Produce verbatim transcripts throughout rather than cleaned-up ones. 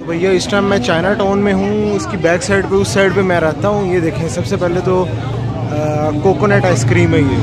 भैया इस टाइम मैं चाइना टाउन में हूँ, उसकी बैक साइड पे, उस साइड पे मैं रहता हूँ। ये देखें, सबसे पहले तो कोकोनट आइसक्रीम है ये,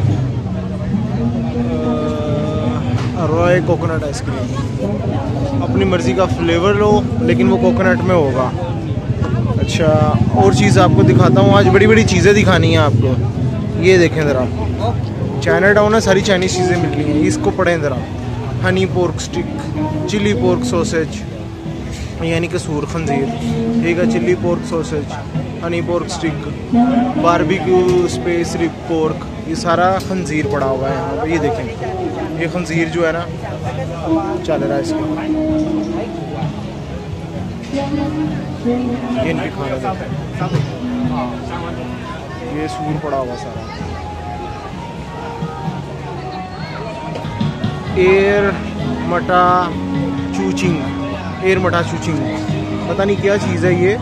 रॉय कोकोनट आइसक्रीम। अपनी मर्ज़ी का फ्लेवर लो, लेकिन वो कोकोनट में होगा। अच्छा, और चीज़ आपको दिखाता हूँ, आज बड़ी बड़ी चीज़ें दिखानी है आपको। ये देखें ज़रा, चाइना टाउन है, सारी चाइनीज़ चीज़ें मिल रही हैं। इसको पढ़ें ज़रा, honey pork stick, chilli pork sausage यानी कसूर खंजीर, ठीक है, chilli pork sausage, honey pork stick, barbecue space rib pork, ये सारा खंजीर पड़ा हुआ है यहाँ पर। ये देखें, ये खंजीर जो है ना चल रहा है इसका, ये इनके खाना देते हैं। ये सूर पड़ा हुआ सारा। एयर मटा चूचिंग, एयर मटा चूचिंग, पता नहीं क्या चीज़ है ये,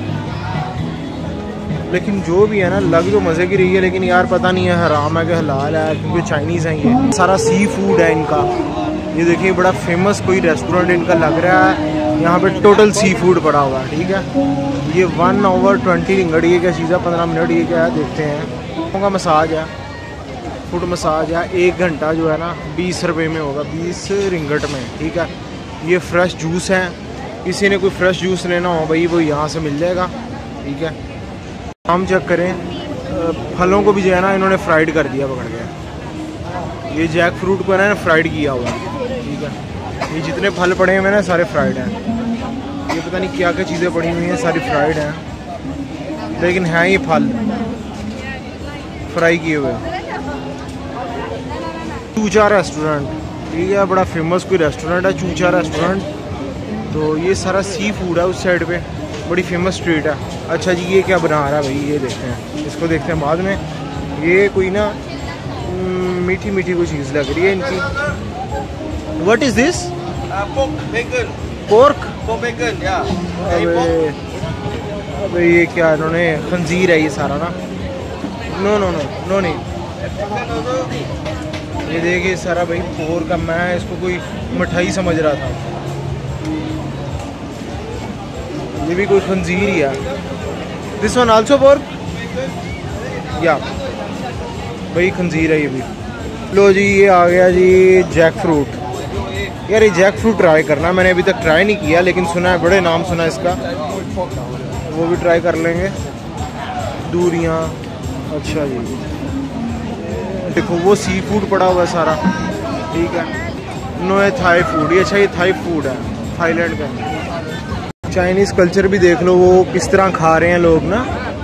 लेकिन जो भी है ना, लग जो मज़े की रही है, लेकिन यार पता नहीं है हराम है कि हलाल है, क्योंकि चाइनीज़ है ये। सारा सी फूड है इनका। ये देखिए, बड़ा फेमस कोई रेस्टोरेंट इनका लग रहा है। यहाँ पे टोटल सी फूड पड़ा हुआ है, ठीक है। ये वन आवर ट्वेंटी रिंगट, ये क्या चीज़ है, पंद्रह मिनट, ये क्या है देखते हैं। उनका मसाज है, फुट मसाज है, एक घंटा जो है ना बीस रुपये में होगा, बीस रिंगट में, ठीक है। ये फ्रेश जूस है, किसी ने कोई फ्रेश जूस लेना हो भाई, वो यहाँ से मिल जाएगा, ठीक है। हम चेक करें, फलों को भी जो है ना इन्होंने फ्राइड कर दिया पकड़ के। ये जैक फ्रूट को है ना फ्राइड किया हुआ है, ठीक है। ये जितने फल पड़े हुए हैं ना सारे फ्राइड हैं। ये पता नहीं क्या क्या चीज़ें पड़ी हुई हैं, सारी फ्राइड हैं, लेकिन हैं ये फल फ्राई किए हुए। चूचा रेस्टोरेंट, ठीक है, बड़ा फेमस कोई रेस्टोरेंट है, चूचा रेस्टोरेंट। तो ये सारा सी फूड है उस साइड पे, बड़ी फेमस स्ट्रीट है। अच्छा जी, ये क्या बना रहा है भाई, ये देखते हैं, इसको देखते हैं बाद में। ये कोई ना मीठी मीठी कोई चीज़ लग रही है इनकी। What is this? Pork bacon, या अबे अबे ये क्या, इन्होंने खंजीर है ये सारा ना। नो नो नो नो नहीं, ये देखिए सारा भाई पोर्क का। मैं इसको कोई मिठाई समझ रहा था, ये भी कोई खंजीर ही है। दिस वन आल्सो पोर्क, या भाई खंजीर है ये भी। लो जी, ये आ गया जी जैक फ्रूट। यार ये जैक फ्रूट ट्राई करना, मैंने अभी तक ट्राई नहीं किया, लेकिन सुना है, बड़े नाम सुना है इसका, वो भी ट्राई कर लेंगे। दूरियाँ, अच्छा जी, देखो वो सी फूड पड़ा हुआ है सारा, ठीक है। नो है थाई फूड, ये अच्छा ये थाई फूड है, थाईलैंड का। चाइनीज़ कल्चर भी देख लो, वो किस तरह खा रहे हैं लोग ना।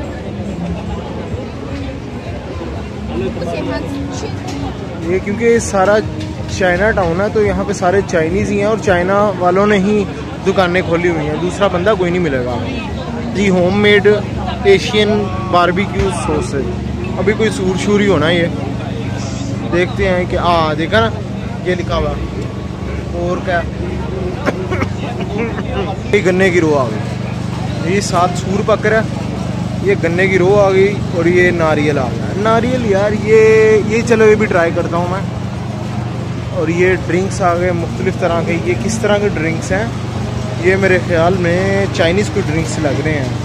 ये क्योंकि सारा चाइना टाउन है, तो यहाँ पे सारे चाइनीज़ ही हैं, और चाइना वालों ने ही दुकानें खोली हुई हैं, दूसरा बंदा कोई नहीं मिलेगा जी। Home made Asian barbecue sausage, अभी कोई सूर शूर ही होना ये, देखते हैं कि आ देखा ना, ये लिखा हुआ और क्या। ये गन्ने की रो आ गई, ये सात सूर पक रहा है, ये गन्ने की रो आ गई, और ये नारियल आ गया। नारियल यार ये ये चलो ये भी ट्राई करता हूँ मैं। और ये ड्रिंक्स आ गए मुख्तलिफ़ तरह के। ये किस तरह के ड्रिंक्स हैं, ये मेरे ख्याल में चाइनीज़ कोई ड्रिंक्स लग रहे हैं।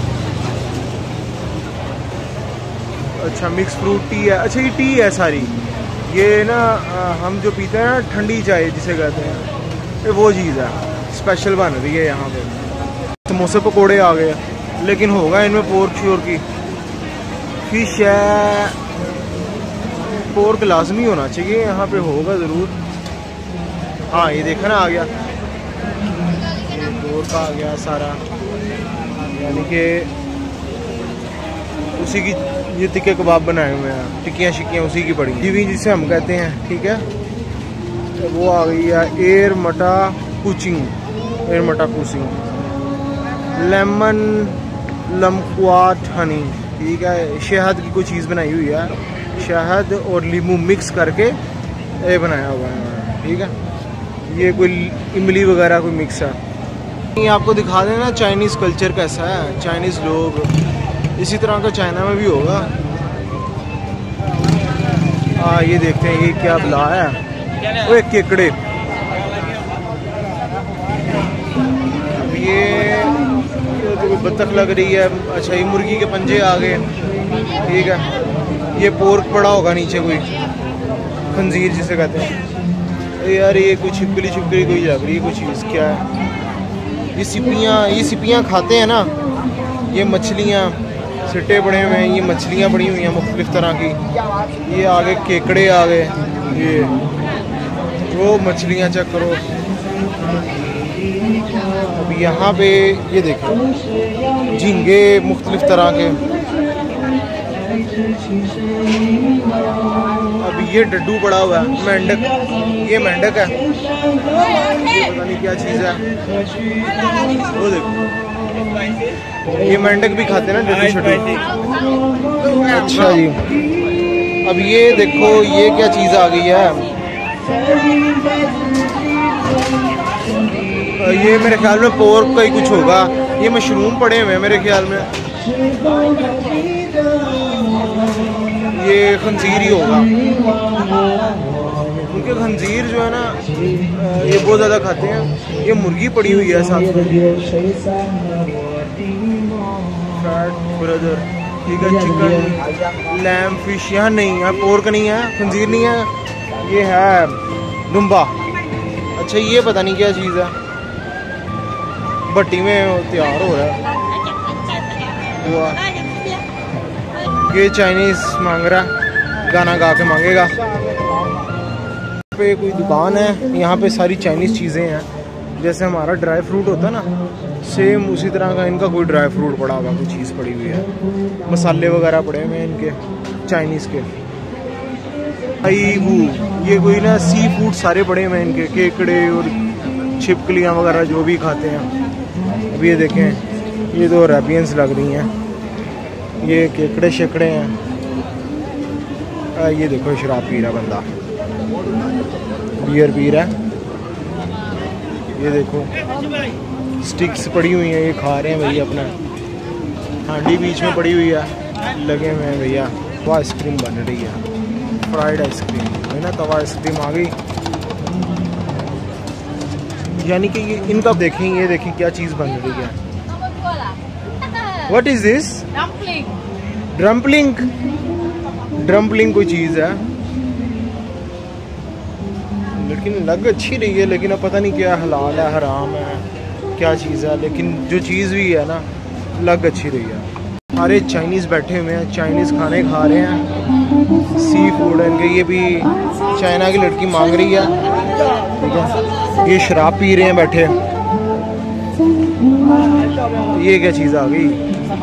अच्छा, मिक्स फ्रूट टी है, अच्छा ये टी है सारी। ये ना हम जो पीते हैं ना ठंडी चाय जिसे कहते हैं, ये वो चीज़ है, स्पेशल बन रही है यहाँ पे। समोसे पकोड़े आ गए, लेकिन होगा इनमें पोर्क श्योर की। फिश है, पोर्क लाजमी होना चाहिए यहाँ पे, होगा ज़रूर। हाँ ये देखा ना आ गया, ये पोर्क आ गया सारा, यानी कि उसी की ये टिक्के कबाब बनाए हुए हैं, टिक्कियाँ शिक्कियाँ उसी की पड़ी जीवी जिसे हम कहते हैं, ठीक है। तो वो आ गई है air mata kucing, air mata kucing, lemon लमकुआट हनी, ठीक है। शहद की कोई चीज़ बनाई हुई है, शहद और नींबू मिक्स करके ये बनाया हुआ है, ठीक है। ये कोई इमली वगैरह कोई मिक्स है। ये आपको दिखा देना चाइनीज़ कल्चर कैसा है, चाइनीज़ लोग इसी तरह का चाइना में भी होगा। हाँ ये देखते हैं ये क्या बुला है, वो एक केकड़े। अब ये बत्तख लग रही है। अच्छा ये मुर्गी के पंजे आ गए, ठीक है। ये पोर्क पड़ा होगा नीचे, कोई खंजीर जिसे कहते हैं। यार ये कोई छिपकली छिपकली कोई लग रही है, कोई चीज़ क्या है। ये सिपियाँ, ये सिपियाँ खाते हैं ना। ये मछलियाँ, सिट्टे पड़े हुए हैं, ये मछलियाँ पड़ी हुई हैं मुख्तलिफ तरह की। ये आगे केकड़े आ गए, ये वो मछलियाँ चेक करो। अब यहाँ पे ये देखो झींगे मुख्तलिफ तरह के। अब ये डड्डू पड़ा हुआ है, मेंढक, ये मेंढक है, ये पता नहीं क्या चीज़ है। वो देखो ये मेंढक भी खाते हैं ना डड्डू शड्डू। अच्छा जी, अब ये देखो ये क्या चीज़ आ गई है। ये मेरे ख्याल में पोर्क का ही कुछ होगा। ये मशरूम पड़े हुए हैं मेरे ख्याल में, ये खंजीर ही होगा। उनके खंजीर जो है ना ये बहुत ज़्यादा खाते हैं। ये मुर्गी पड़ी हुई है साथ में, ब्रदर, ठीक है। चिकन, लैम, फिश यहाँ नहीं है, पोर्क नहीं है, खंजीर नहीं है, ये है दुम्बा। अच्छा ये पता नहीं क्या चीज़ है, भट्टी में तैयार हो रहा है। ये चाइनीज़ मांग रहा, गाना गा के मांगेगा। यहाँ पे कोई दुकान है, यहाँ पे सारी चाइनीज़ चीज़ें हैं। जैसे हमारा ड्राई फ्रूट होता है ना, सेम उसी तरह का इनका कोई ड्राई फ्रूट पड़ा हुआ, कोई चीज़ पड़ी हुई है। मसाले वगैरह पड़े हुए हैं इनके चाइनीज़ के। आई वो ये कोई ना सी फूड सारे पड़े हुए हैं इनके, केकड़े और छिपकलियाँ वगैरह जो भी खाते हैं। अब ये देखें, ये तो अरेबियंस लग रही हैं, ये केकड़े शेकड़े हैं। आ, ये देखो शराब पी रहा बंदा, बियर पी रहा है। ये देखो स्टिक्स पड़ी हुई हैं, ये खा रहे हैं भैया अपना। हांडी बीच में पड़ी हुई है, लगे हुए हैं भैया। वो आइसक्रीम बन रही है, फ्राइड आइसक्रीम है ना, तवा आइसक्रीम आ गई। यानी कि ये इनका देखें, ये देखें क्या चीज़ बन रही है। What is this? Dumpling. Dumpling कोई चीज़ है, लेकिन लग अच्छी रही है। लेकिन अब पता नहीं क्या हलाल है, हराम है, क्या चीज़ है। लेकिन जो चीज़ भी है ना, लग अच्छी रही है। सारे चाइनीज़ बैठे हुए हैं, चाइनीज़ खाने खा रहे हैं, सी फूड है इनके। ये भी चाइना की लड़की मांग रही है, ठीक है। ये शराब पी रहे हैं बैठे। ये क्या चीज़ आ गई?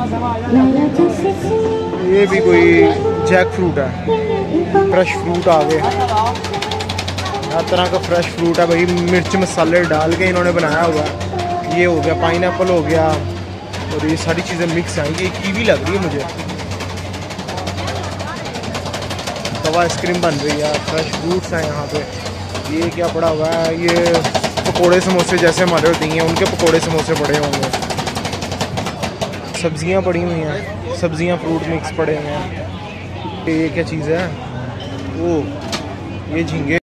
ये भी कोई जैक फ्रूट है, फ्रेश फ्रूट आ गए। हर तरह का फ्रेश फ्रूट है भाई, मिर्च मसाले डाल के इन्होंने बनाया हुआ है। ये हो गया पाइनएप्पल हो गया, और ये सारी चीज़ें मिक्स हैं। ये कीवी लग रही है मुझे। तवा आइसक्रीम बन रही है, फ्रेश फ्रूट्स हैं यहाँ पे। ये क्या पड़ा हुआ है? ये पकोड़े समोसे जैसे हमारे होती हैं, उनके पकोड़े समोसे पड़े होंगे। सब्जियाँ पड़ी हुई हैं, सब्जियाँ फ्रूट मिक्स पड़े हुए हैं। ये क्या चीज़ है? वो ये झींगे